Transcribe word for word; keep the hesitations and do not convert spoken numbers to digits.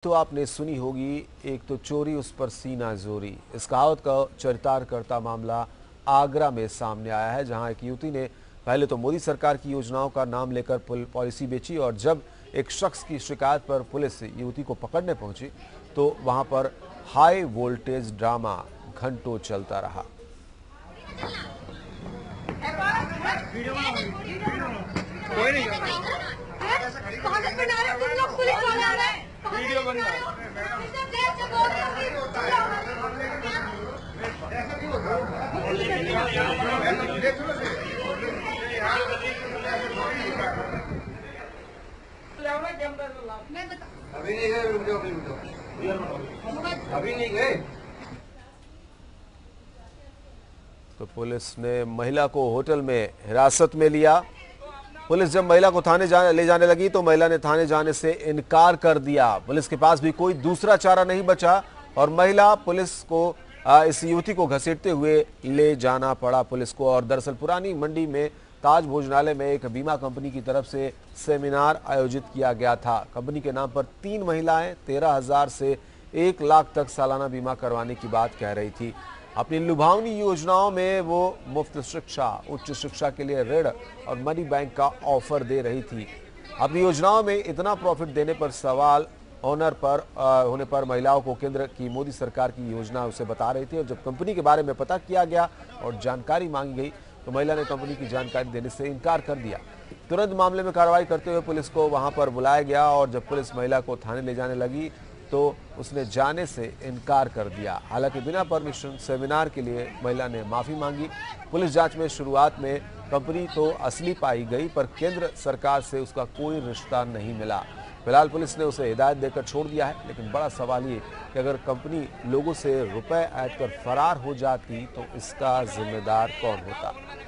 तो आपने सुनी होगी, एक तो चोरी उस पर सीना जोरी। इस कहावत का चरितार्थ करता मामला आगरा में सामने आया है, जहां एक युवती ने पहले तो मोदी सरकार की योजनाओं का नाम लेकर पॉलिसी बेची और जब एक शख्स की शिकायत पर पुलिस युवती को पकड़ने पहुंची तो वहां पर हाई वोल्टेज ड्रामा घंटों चलता रहा। कोई नहीं वीडियो बन रहा अभी नहीं गए वीडियो अभी नहीं गए। तो पुलिस ने महिला को होटल में हिरासत में लिया। पुलिस जब महिला को थाने जा, ले जाने लगी तो महिला ने थाने जाने से इनकार कर दिया। पुलिस के पास भी कोई दूसरा चारा नहीं बचा और महिला पुलिस को आ, इस युवती को घसीटते हुए ले जाना पड़ा पुलिस को। और दरअसल पुरानी मंडी में ताज भोजनालय में एक बीमा कंपनी की तरफ से सेमिनार आयोजित किया गया था। कंपनी के नाम पर तीन महिलाएं तेरह हजार से एक लाख तक सालाना बीमा करवाने की बात कह रही थी। अपनी लुभावनी योजनाओं में वो मुफ्त शिक्षा, उच्च शिक्षा के लिए ऋण और मनी बैंक का ऑफर दे रही थी। अपनी योजनाओं में इतना प्रॉफिट देने पर सवाल ऑनर पर आ, होने पर महिलाओं को केंद्र की मोदी सरकार की योजना उसे बता रही थी और जब कंपनी के बारे में पता किया गया और जानकारी मांगी गई तो महिला ने कंपनी की जानकारी देने से इनकार कर दिया। तुरंत मामले में कार्रवाई करते हुए पुलिस को वहां पर बुलाया गया और जब पुलिस महिला को थाने ले जाने लगी तो उसने जाने से इनकार कर दिया। हालांकि बिना परमिशन सेमिनार के लिए महिला ने माफी मांगी। पुलिस जांच में शुरुआत में कंपनी तो असली पाई गई पर केंद्र सरकार से उसका कोई रिश्ता नहीं मिला। फिलहाल पुलिस ने उसे हिदायत देकर छोड़ दिया है, लेकिन बड़ा सवाल ये कि अगर कंपनी लोगों से रुपए ऐड कर फरार हो जाती तो इसका जिम्मेदार कौन होता।